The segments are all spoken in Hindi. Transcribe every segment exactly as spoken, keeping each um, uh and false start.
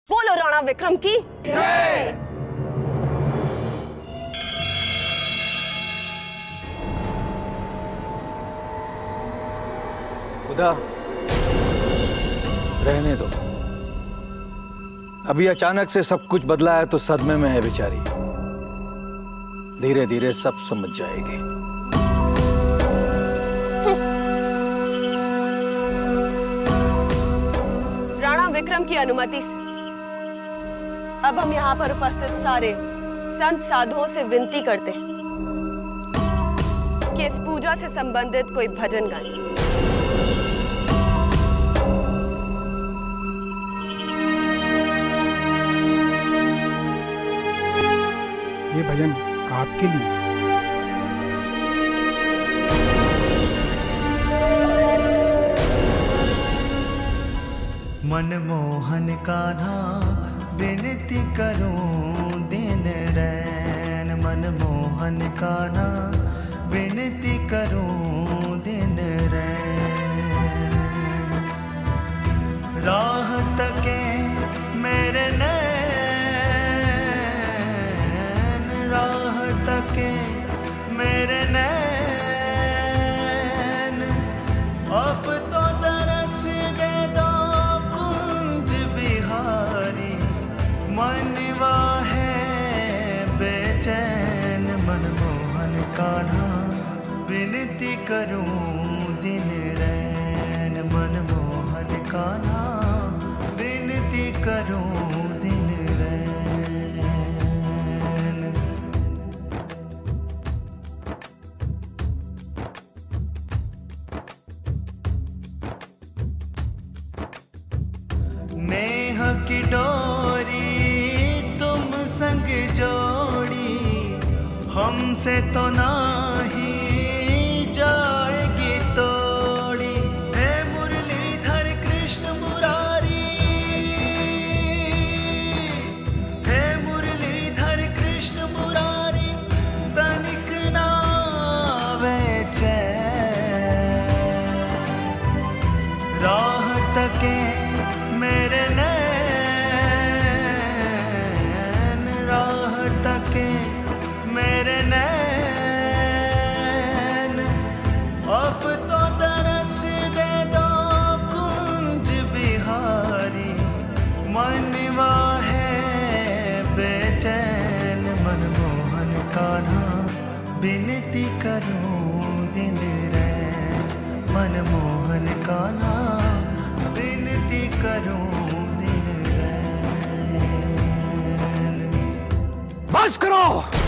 बोलो राणा विक्रम की जय। खुदा रहने दो, अभी अचानक से सब कुछ बदला है तो सदमे में है बेचारी, धीरे धीरे सब समझ जाएगी। राणा विक्रम की अनुमति से अब हम यहाँ पर उपस्थित सारे संत साधुओं से विनती करते हैं कि इस पूजा से संबंधित कोई भजन गाएं। ये भजन आपके लिए। मनमोहन कान्हा विनती करूं दिन रैन, मनमोहन कान्हा विनती करूं दिन रैन। राह तके मेरे नैन, राह तके मेरे नैन, अब तो दरस दे दो कुंज बिहारी, मनवा है बेचैन। मनमोहन कान्हा विनती करूं दिन रैन, मनमोहन कान्हा विनती करूं दिन रैन। नेह की डोरी तुम संग जोड़ी, हमसे तो नाही जाएगी तोड़ी। हे मुरलीधर कृष्ण मुरारी, हे मुरलीधर कृष्ण मुरारी, तनिक ना बेचैन। राह तके मेरे नैन, राह तके मेरे नैन, अब तो दरस दे दो कुंज बिहारी, मनवा है बेचैन। मनमोहन कान्हा विनती करूं दिन रैन, मनमोहन कान्हा विनती करूं दिन रैन। बस करो।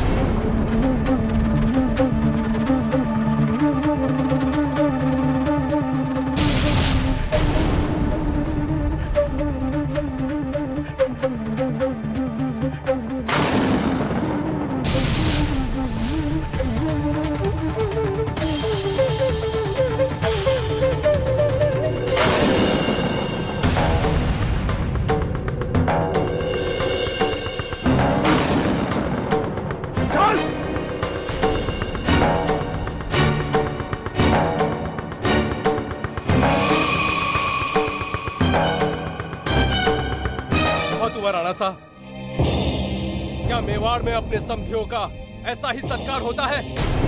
राणा साहब, क्या मेवाड़ में अपने समधियों का ऐसा ही सत्कार होता है?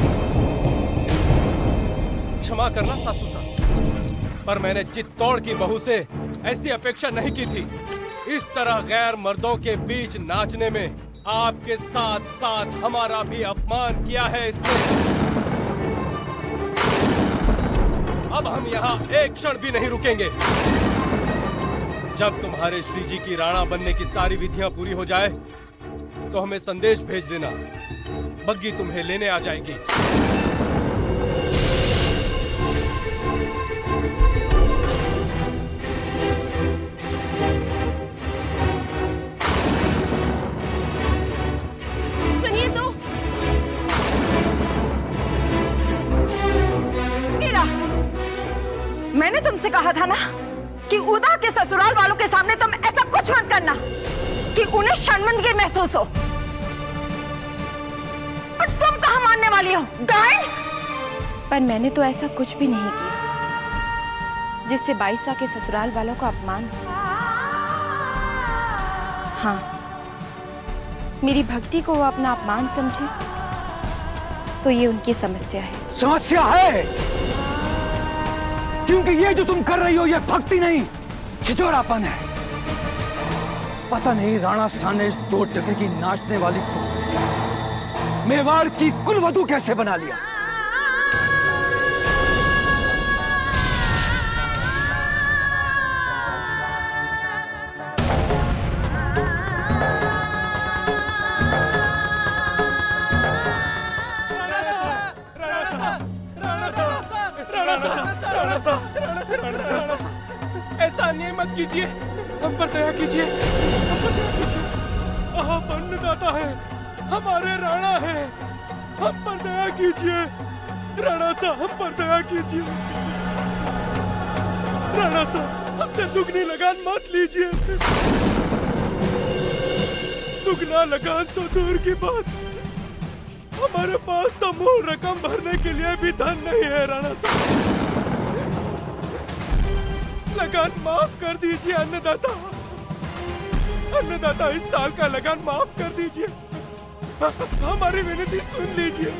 क्षमा करना सासू साहब, पर मैंने चित्तौड़ की बहू से ऐसी अपेक्षा नहीं की थी। इस तरह गैर मर्दों के बीच नाचने में आपके साथ साथ हमारा भी अपमान किया है इसने। अब हम यहाँ एक क्षण भी नहीं रुकेंगे। जब तुम्हारे श्री जी की राणा बनने की सारी विधियां पूरी हो जाए तो हमें संदेश भेज देना, बग्गी तुम्हें लेने आ जाएगी। सुनिए तो, मीरा, मैंने तुमसे कहा था ना कि उदा के ससुराल वालों के सामने तुम ऐसा कुछ मत करना कि उन्हें शर्मिंदगी महसूस हो। और तुम कहाँ मानने वाली हो? डाइन! पर मैंने तो ऐसा कुछ भी नहीं किया जिससे बाईसा के ससुराल वालों का अपमान हो। हाँ, मेरी भक्ति को वो अपना अपमान समझे तो ये उनकी समस्या है। समस्या है क्योंकि ये जो तुम कर रही हो ये भक्ति नहीं, छिचोरापन है। पता नहीं राणा साहब ने इस दो टके की नाचने वाली को मेवाड़ की कुलवधू कैसे बना लिया। ऐसा अन्याय मत कीजिए, हम पर दया कीजिए, हम पर दया कीजिए। आप अन्नदाता है, हमारे राणा है, हम पर दया कीजिए। राणा साहब हम पर दया कीजिए। राणा साहब हमसे दुगनी लगान मत लीजिए। दुगना लगान तो दूर की बात, हमारे पास तो मूल रकम भरने के लिए भी धन नहीं है। राणा साहब लगान माफ कर दीजिए। अन्नदाता अन्नदाता इस साल का लगान माफ कर दीजिए। हमारी विनती सुन लीजिए।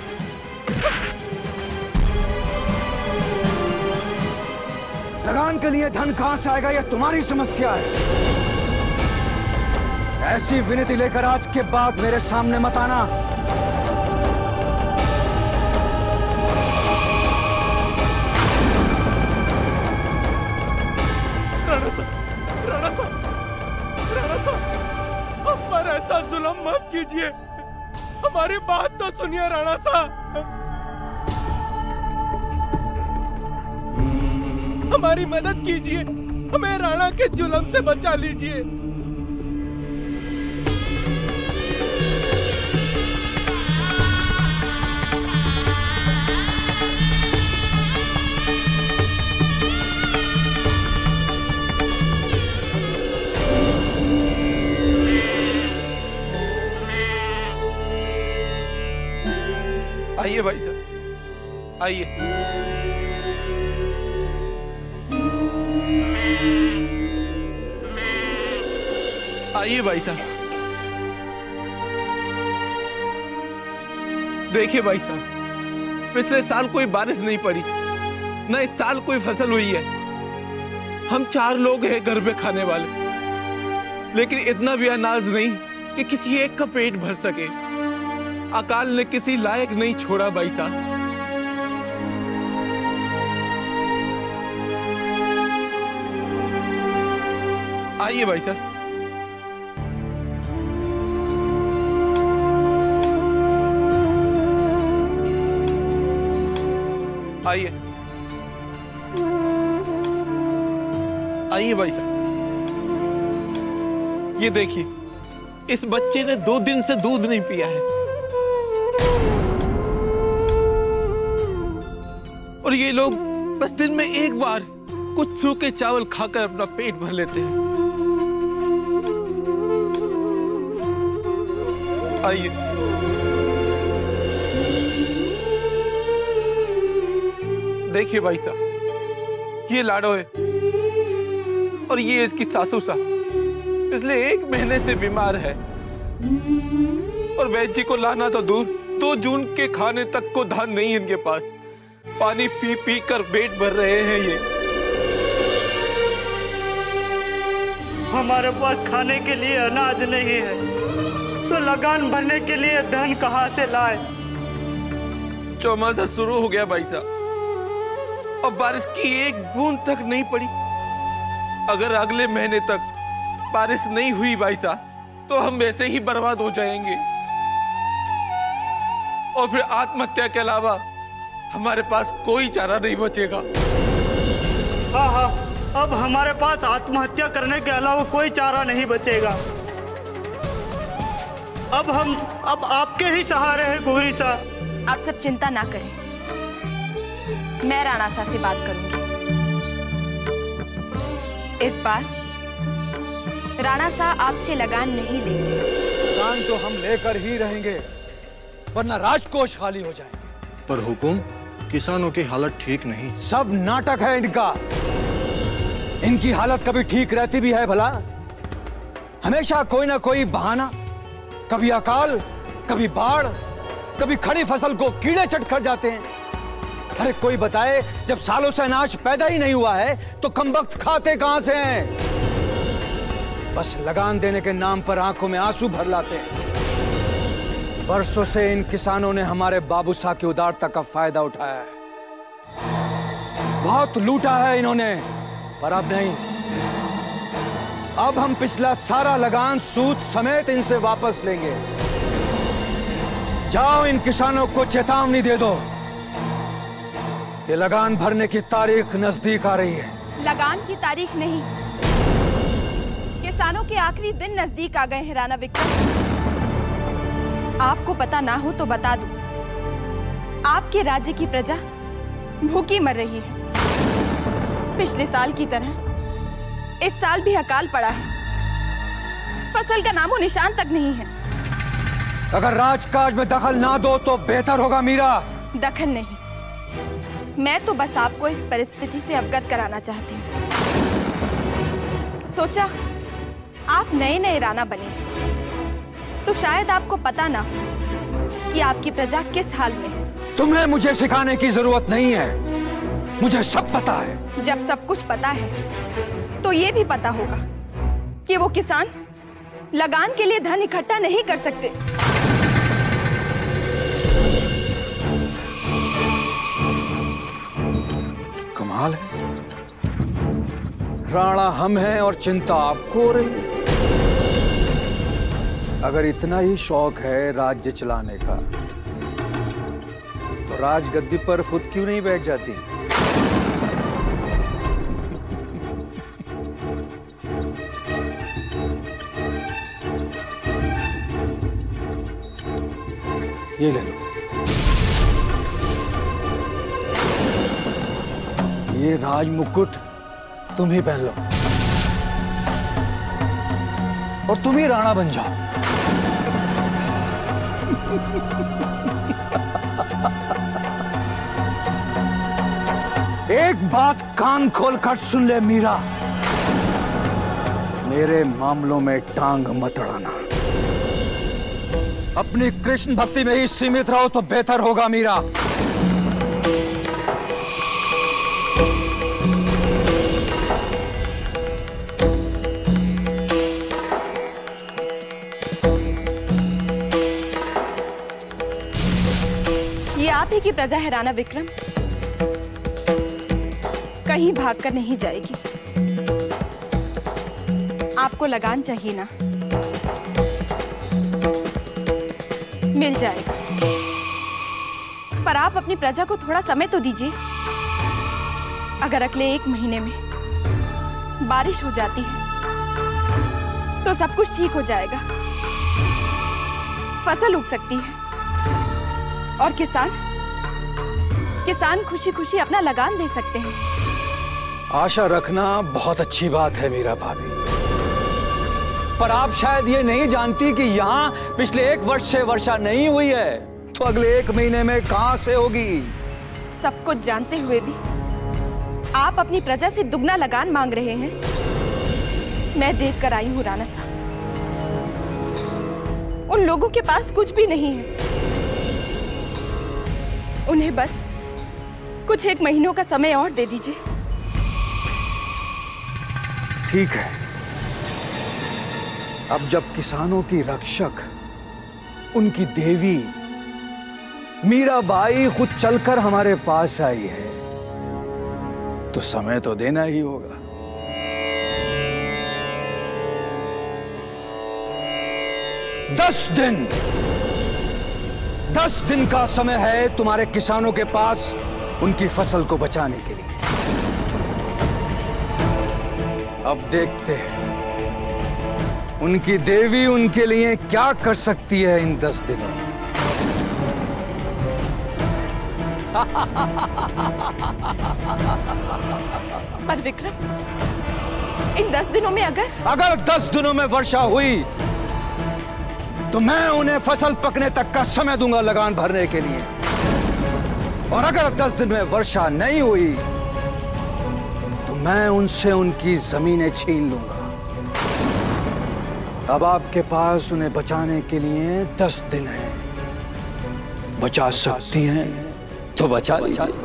लगान के लिए धन कहां से आएगा यह तुम्हारी समस्या है। ऐसी विनती लेकर आज के बाद मेरे सामने मत आना। राणा साहब, राणा साहब, हम पर ऐसा जुल्म मत कीजिए। हमारी बात तो सुनिए राणा साहब। हमारी मदद कीजिए, हमें राणा के जुल्म से बचा लीजिए। आइए भाई साहब, आइए। आइए भाई साहब। देखिए भाई साहब, पिछले साल कोई बारिश नहीं पड़ी, न इस साल कोई फसल हुई है। हम चार लोग हैं घर पे खाने वाले, लेकिन इतना भी अनाज नहीं कि किसी एक का पेट भर सके। अकाल ने किसी लायक नहीं छोड़ा भाई साहब। आइए भाई साहब। आइए आइए भाई साहब। ये देखिए, इस बच्चे ने दो दिन से दूध नहीं पिया है और ये लोग बस दिन में एक बार कुछ सूखे चावल खाकर अपना पेट भर लेते हैं। आइए। देखिए भाई साहब, ये लाडो है और ये इसकी सासू साहब पिछले एक महीने से बीमार है और वैद्य जी को लाना तो दूर, दो जून के खाने तक को धन नहीं इनके पास। पानी पी पी कर पेट भर रहे हैं ये। हमारे पास खाने के लिए अनाज नहीं है तो लगान भरने के लिए धन कहां से लाए। चौमासा शुरू हो गया भाई साहब और बारिश की एक बूंद तक नहीं पड़ी। अगर अगले महीने तक बारिश नहीं हुई भाई साहब तो हम वैसे ही बर्बाद हो जाएंगे और फिर आत्महत्या के अलावा हमारे पास कोई चारा नहीं बचेगा। हाँ हाँ, अब हमारे पास आत्महत्या करने के अलावा कोई चारा नहीं बचेगा। अब हम अब आपके ही सहारे हैं गोरी साहब। आप सब चिंता ना करें, मैं राणा साहब से बात करूंगी। इस बार राणा साहब आपसे लगान नहीं लेंगे। लगान तो हम लेकर ही रहेंगे वरना राजकोष खाली हो जाएंगे। पर हुकुम, किसानों की हालत ठीक नहीं। सब नाटक है इनका। इनकी हालत कभी ठीक रहती भी है भला? हमेशा कोई ना कोई बहाना, कभी अकाल, कभी बाढ़, कभी खड़ी फसल को कीड़े चट कर जाते हैं। अरे कोई बताए, जब सालों से अनाज पैदा ही नहीं हुआ है तो कमबख्त खाते कहां से हैं? बस लगान देने के नाम पर आंखों में आंसू भर लाते हैं। बरसों से इन किसानों ने हमारे बाबू साहब की उदारता का फायदा उठाया है, बहुत लूटा है इन्होंने, पर अब नहीं। अब हम पिछला सारा लगान सूद समेत इनसे वापस लेंगे। जाओ इन किसानों को चेतावनी दे दो कि लगान भरने की तारीख नजदीक आ रही है। लगान की तारीख नहीं, किसानों के आखिरी दिन नजदीक आ गए हैं राणा विक्रम। आपको पता ना हो तो बता दूं, आपके राज्य की प्रजा भूखी मर रही है। पिछले साल की तरह इस साल भी अकाल पड़ा है, फसल का नामो निशान तक नहीं है। अगर राजकाज में दखल ना दो तो बेहतर होगा मीरा। दखल नहीं, मैं तो बस आपको इस परिस्थिति से अवगत कराना चाहती हूँ। सोचा आप नए नए राणा बने तो शायद आपको पता ना हो कि आपकी प्रजा किस हाल में है। तुम्हें मुझे सिखाने की जरूरत नहीं है, मुझे सब पता है। जब सब कुछ पता है तो ये भी पता होगा कि वो किसान लगान के लिए धन इकट्ठा नहीं कर सकते। कमाल है, राणा हम हैं और चिंता आपको हो रही है। अगर इतना ही शौक है राज्य चलाने का तो राजगद्दी पर खुद क्यों नहीं बैठ जाती? ये ले लो, ये राज मुकुट तुम ही पहन लो और तुम ही राणा बन जाओ। एक बात कान खोलकर सुन ले मीरा, मेरे मामलों में टांग मत अड़ाना। अपनी कृष्ण भक्ति में ही सीमित रहो तो बेहतर होगा मीरा। ये आप ही की प्रजा है राणा विक्रम, कहीं भागकर नहीं जाएगी। आपको लगान चाहिए ना, मिल जाएगा, पर आप अपनी प्रजा को थोड़ा समय तो दीजिए। अगर अगले एक महीने में बारिश हो जाती है तो सब कुछ ठीक हो जाएगा, फसल उग सकती है और किसान किसान खुशी खुशी अपना लगान दे सकते हैं। आशा रखना बहुत अच्छी बात है मीरा भाभी, पर आप शायद ये नहीं जानती कि यहाँ पिछले एक वर्ष से वर्षा नहीं हुई है, तो अगले एक महीने में कहां से होगी? सब कुछ जानते हुए भी आप अपनी प्रजा से दुगना लगान मांग रहे हैं। मैं देख कर आई हूँ राणा साहब, उन लोगों के पास कुछ भी नहीं है। उन्हें बस कुछ एक महीनों का समय और दे दीजिए। ठीक है, अब जब किसानों की रक्षक, उनकी देवी मीराबाई खुद चलकर हमारे पास आई है तो समय तो देना ही होगा। दस दिन दस दिन का समय है तुम्हारे किसानों के पास उनकी फसल को बचाने के लिए। अब देखते हैं उनकी देवी उनके लिए क्या कर सकती है इन दस दिनों में। पर विक्रम, इन दस दिनों में अगर अगर दस दिनों में वर्षा हुई तो मैं उन्हें फसल पकने तक का समय दूंगा लगान भरने के लिए, और अगर दस दिन में वर्षा नहीं हुई तो मैं उनसे उनकी जमीनें छीन लूंगा। अब आपके पास उन्हें बचाने के लिए दस दिन हैं। बचा सकती हैं तो बचा लीजिए।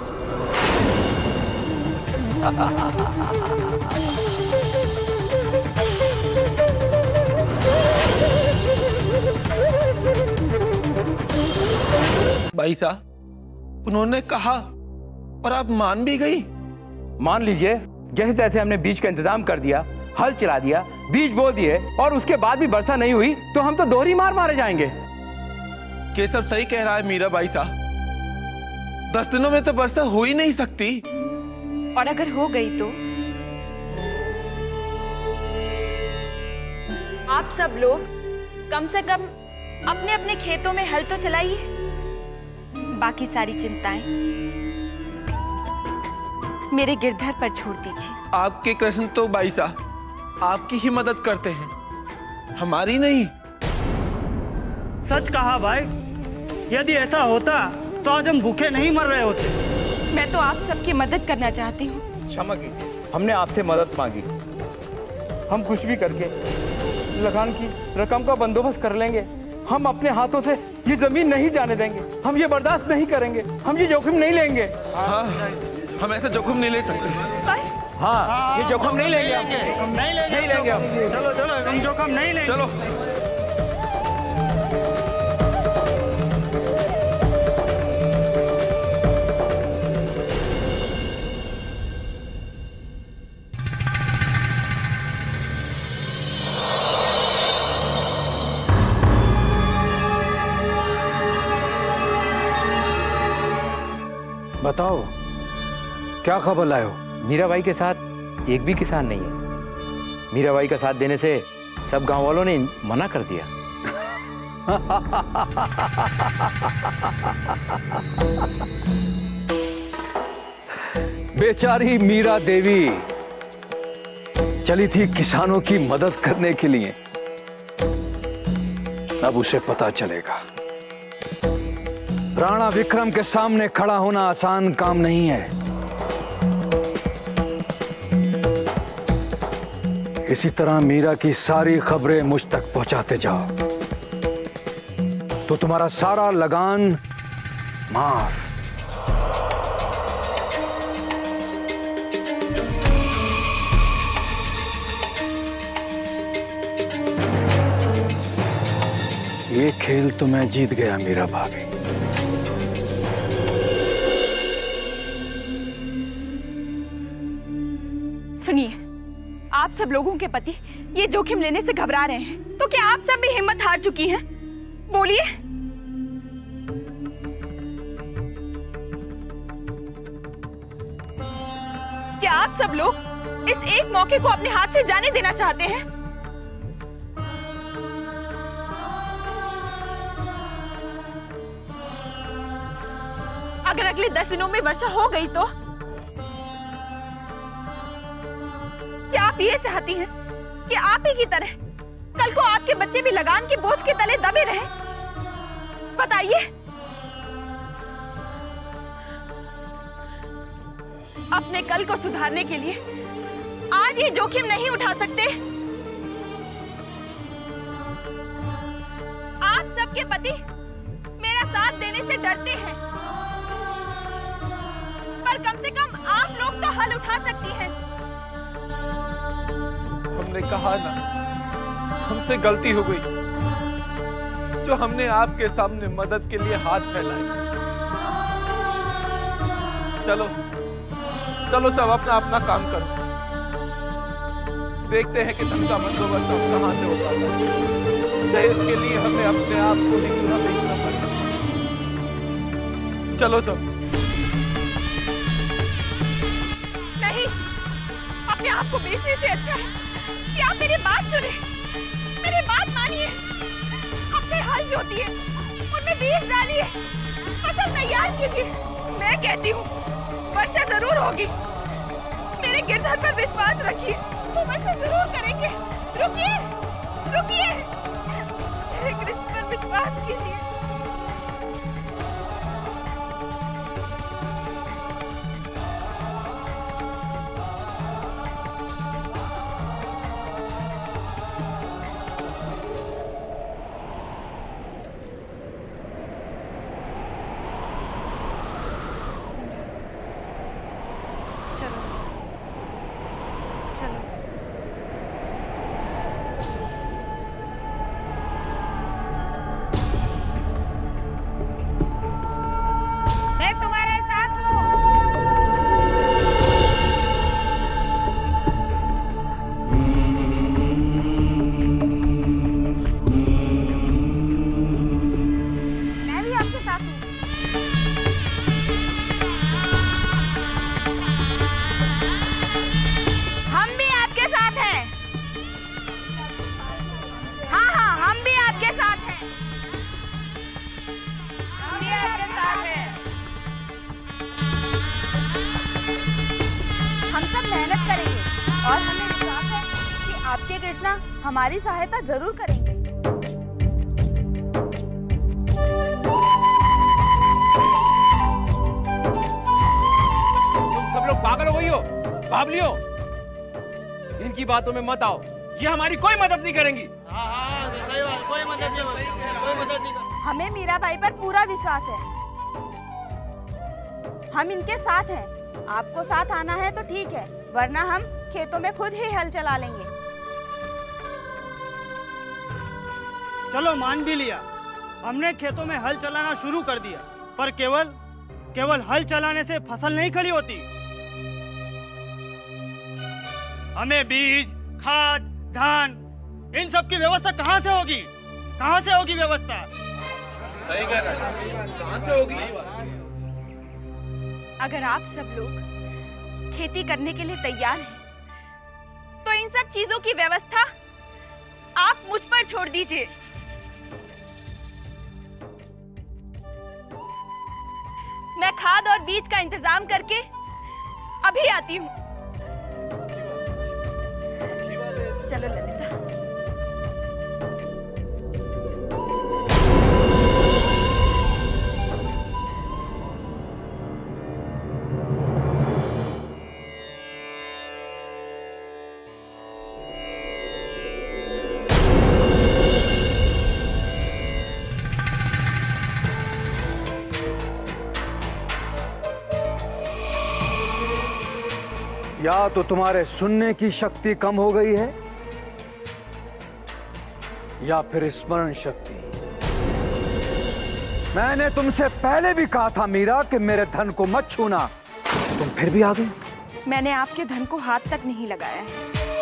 भाई साहब, उन्होंने कहा और आप मान भी गई। मान लीजिए, जैसे तैसे हमने बीज का इंतजाम कर दिया, हल चला दिया, बीज बो दिए और उसके बाद भी वर्षा नहीं हुई तो हम तो दोहरी मार मारे जाएंगे। केशव सही कह रहा है मीरा भाई साहब, दस दिनों में तो वर्षा हो ही नहीं सकती। और अगर हो गई तो आप सब लोग कम से कम अपने अपने खेतों में हल तो चलाइए। बाकी सारी चिंताएं मेरे गिरधर पर छोड़ दीजिए। आपके कृष्ण तो भाई साहब आपकी ही मदद करते हैं, हमारी नहीं। सच कहा भाई, यदि ऐसा होता तो आज हम भूखे नहीं मर रहे होते। मैं तो आप सबकी मदद करना चाहती हूँ। क्षमा कीजिए, हमने आपसे मदद मांगी। हम कुछ भी करके लगान की रकम का बंदोबस्त कर लेंगे। हम अपने हाथों से ये जमीन नहीं जाने देंगे। हम ये बर्दाश्त नहीं करेंगे। हम ये जोखिम नहीं लेंगे। हाँ, हम ऐसा जोखिम नहीं ले सकते। हाँ, ये जोखिम नहीं लेंगे। हम नहीं लेंगे, नहीं लेंगे हम। चलो चलो, हम जोखिम नहीं लेंगे। चलो बताओ, क्या खबर लाए हो? मीराबाई के साथ एक भी किसान नहीं है। मीराबाई का साथ देने से सब गांव वालों ने मना कर दिया। बेचारी मीरा देवी चली थी किसानों की मदद करने के लिए। अब उसे पता चलेगा, राणा विक्रम के सामने खड़ा होना आसान काम नहीं है। इसी तरह मीरा की सारी खबरें मुझ तक पहुंचाते जाओ तो तुम्हारा सारा लगान माफ। ये खेल तो मैं जीत गया मीरा भाभी। सुनिए, आप सब लोगों के पति ये जोखिम लेने से घबरा रहे हैं, तो क्या आप सब भी हिम्मत हार चुकी हैं? बोलिए। क्या आप सब लोग इस एक मौके को अपने हाथ से जाने देना चाहते हैं? अगर अगले दस दिनों में वर्षा हो गई तो क्या आप ये चाहती हैं कि आप ही की तरह कल को आपके बच्चे भी लगान के बोझ के तले दबे रहे? बताइए। अपने कल को सुधारने के लिए आज ये जोखिम नहीं उठा सकते? आप सबके पति मेरा साथ देने से डरते हैं, पर कम से कम आप लोग तो हल उठा सकती हैं। हमने कहा ना, हमसे गलती हो गई जो हमने आपके सामने मदद के लिए हाथ फैलाए। चलो चलो सब अपना अपना काम करो, देखते हैं कि धन का बंदोबस्त कहां से होगा। देश के लिए हमें अपने आप को ही पूरा देखना पड़ेगा। चलो तो। नहीं, अपने आप को बेचने से अच्छा है कि आप मेरी बात सुने, मेरी बात मानिए। अपने हल जोतिए, उनमें बीज डालिए, फसल तैयार कीजिए। मैं कहती हूँ वर्षा जरूर होगी। मेरे गिरधर पर विश्वास रखिए, वो वर्षा जरूर करेंगे। रुकिए, रुकिए, मेरे कृष्ण पर विश्वास कीजिए। चलो चलो। मैं तुम्हारे साथ हूँ। मैं भी आपके साथ हूँ। हम भी आपके साथ हैं। हाँ हाँ हम भी आपके साथ हैं। हम भी आपके साथ हैं। हम सब मेहनत करेंगे और हमें विश्वास है कि आपके कृष्णा हमारी सहायता जरूर करेंगे। तुम सब लोग पागल हो गई हो, बावलियो। इनकी बातों में मत आओ, ये हमारी कोई मदद नहीं करेंगी। हाँ हाँ सही बात, कोई मदद नहीं, कोई मदद नहीं। हमें मीराबाई पर पूरा विश्वास है। हम इनके साथ हैं। आपको साथ आना है तो ठीक है, वरना हम खेतों में खुद ही हल चला लेंगे। चलो मान भी लिया, हमने खेतों में हल चलाना शुरू कर दिया, पर केवल केवल हल चलाने से फसल नहीं खड़ी होती। हमें बीज, खाद, धान, इन सब की व्यवस्था कहाँ से होगी? कहाँ से होगी व्यवस्था? सही कह रहा है, कहाँ से होगी? अगर आप सब लोग खेती करने के लिए तैयार हैं, तो इन सब चीजों की व्यवस्था आप मुझ पर छोड़ दीजिए। मैं खाद और बीज का इंतजाम करके अभी आती हूँ। चलो ललिता। या तो तुम्हारे सुनने की शक्ति कम हो गई है या फिर स्मरण शक्ति। मैंने तुमसे पहले भी कहा था मीरा कि मेरे धन को मत छूना, तुम फिर भी आ गई। मैंने आपके धन को हाथ तक नहीं लगाया है,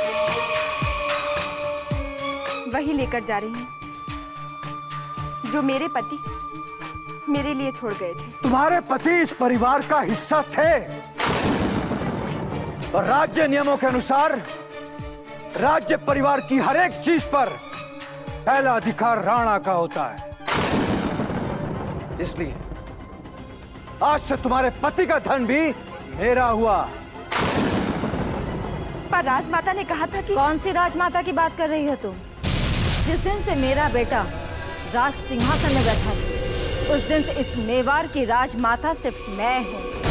वही लेकर जा रही हूँ जो मेरे पति मेरे लिए छोड़ गए थे। तुम्हारे पति इस परिवार का हिस्सा थे और राज्य नियमों के अनुसार राज्य परिवार की हर एक चीज पर पहला अधिकार राणा का होता है। इसलिए आज से तुम्हारे पति का धन भी मेरा हुआ। पर राजमाता ने कहा था कि... कौन सी राजमाता की बात कर रही हो तुम? जिस दिन से मेरा बेटा राज सिंहासन में बैठा था, उस दिन से इस मेवाड़ की राजमाता सिर्फ मैं हूँ।